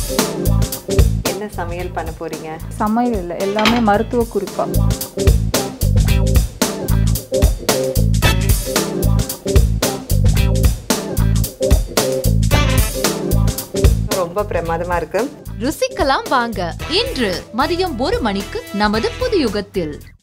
என்ன சமையல் பண்ண போறீங்க? சமையல் இல்லை, எல்லாமே மருத்துவ குறிப்பா. ரொம்ப பிரமாதமா இருக்கு. ருசிக்கலாம் வாங்க. இன்று மதியம் 1 மணிக்கு நமது புது யுகத்தில்.